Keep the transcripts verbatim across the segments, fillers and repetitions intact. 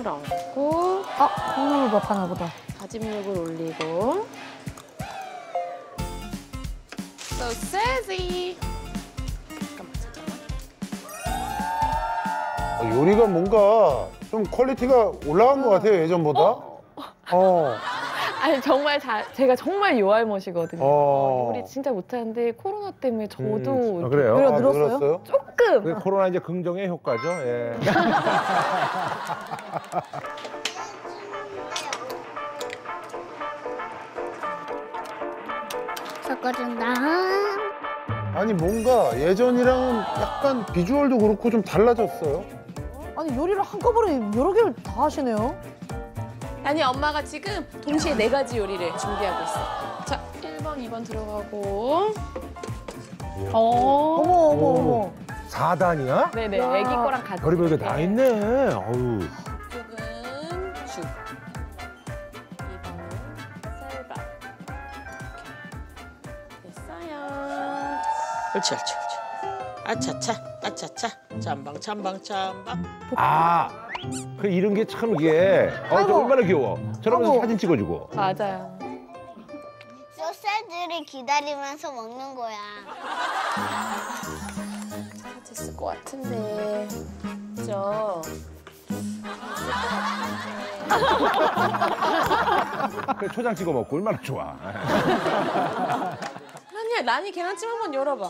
콩나물 얹고. 아, 콩나물밥 하나 보다. 다진 육을 올리고. So sassy. 잠깐만, 잠깐만. 요리가 뭔가 좀 퀄리티가 올라간 것 같아요, 예전보다. 어? 어. 아니 정말 잘 제가 정말 요알못이거든요. 어. 요리 진짜 못하는데 코로나 때문에 저도 음. 아, 그래요? 요리가 아, 늘었어요? 늘었어요? 조금. 그게 코로나 이제 긍정의 효과죠. 예. 섞어준다. 아니 뭔가 예전이랑은 약간 비주얼도 그렇고 좀 달라졌어요. 아니, 요리를 한꺼번에 여러 개를 다 하시네요. 아니 엄마가 지금 동시에 네 가지 요리를 준비하고 있어. 자, 일 번, 이 번 들어가고. 어. 어머, 어머, 어머. 사 단이야? 네네, 와. 애기 거랑 같이. 별의별 게 다 있네. 어우. 이쪽은 죽. 이 번은 쌀밥. 이렇게. 됐어요. 옳지, 옳지, 옳지. 아차차, 아차차. 짬방, 짬방, 짬방. 아, 그 이런 게 참 이게 어, 저 아이고. 얼마나 귀여워. 저러면서 아이고. 사진 찍어주고. 맞아요. 소세지를 기다리면서 먹는 거야. 됐을 것 같은데. 그죠? 그 초장 찍어 먹고 얼마나 좋아. 아니야, 난이 계란찜 한번 열어봐.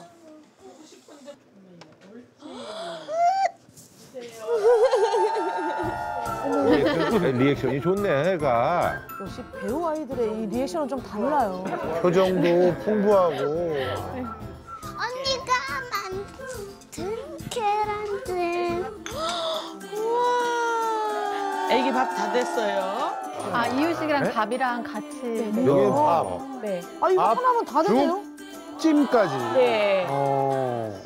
리액션이 좋네, 애가. 역시 배우 아이들의 이 리액션은 좀 달라요. 표정도 풍부하고. 언니가 만든 계란찜. 애기 밥 다 됐어요. 아, 이유식이랑 밥이랑 같이. 여기는 밥, 네. 아, 이거 밥, 하나면 다 죽? 되네요? 찜까지. 네. 어.